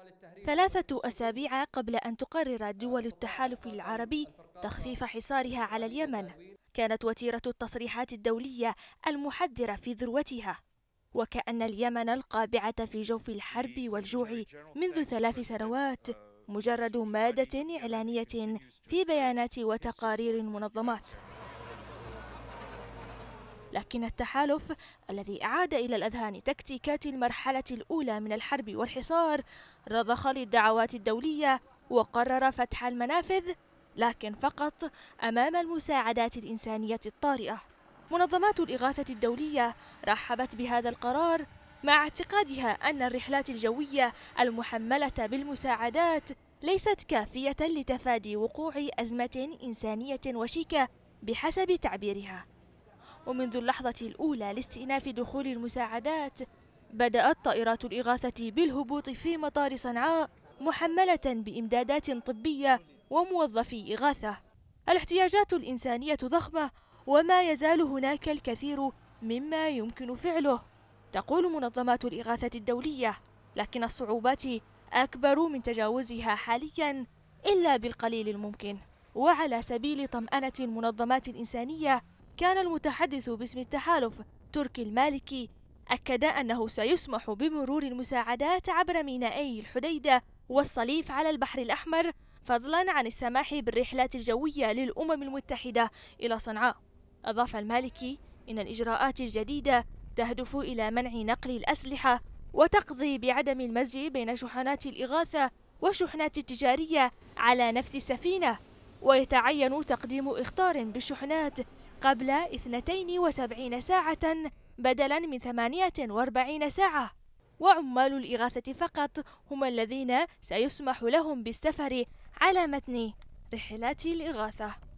3 أسابيع قبل أن تقرر دول التحالف العربي تخفيف حصارها على اليمن، كانت وتيرة التصريحات الدولية المحذرة في ذروتها، وكأن اليمن القابعة في جوف الحرب والجوع منذ 3 سنوات مجرد مادة إعلانية في بيانات وتقارير منظمات. لكن التحالف الذي أعاد إلى الأذهان تكتيكات المرحلة الأولى من الحرب والحصار رضخ للدعوات الدولية وقرر فتح المنافذ، لكن فقط أمام المساعدات الإنسانية الطارئة. منظمات الإغاثة الدولية رحبت بهذا القرار مع اعتقادها أن الرحلات الجوية المحملة بالمساعدات ليست كافية لتفادي وقوع أزمة إنسانية وشيكة بحسب تعبيرها. ومنذ اللحظة الأولى لاستئناف دخول المساعدات بدأت طائرات الإغاثة بالهبوط في مطار صنعاء محملة بإمدادات طبية وموظفي إغاثة. الاحتياجات الإنسانية ضخمة وما يزال هناك الكثير مما يمكن فعله، تقول منظمات الإغاثة الدولية، لكن الصعوبات أكبر من تجاوزها حاليا إلا بالقليل الممكن. وعلى سبيل طمأنة المنظمات الإنسانية، كان المتحدث باسم التحالف تركي المالكي أكد أنه سيسمح بمرور المساعدات عبر مينائي الحديدة والصليف على البحر الأحمر، فضلا عن السماح بالرحلات الجوية للأمم المتحدة إلى صنعاء. أضاف المالكي إن الإجراءات الجديدة تهدف إلى منع نقل الأسلحة وتقضي بعدم المزج بين شحنات الإغاثة والشحنات التجارية على نفس السفينة، ويتعين تقديم إخطار بالشحنات قبل 72 ساعة بدلا من 48 ساعة، وعمال الإغاثة فقط هم الذين سيسمح لهم بالسفر على متن رحلات الإغاثة.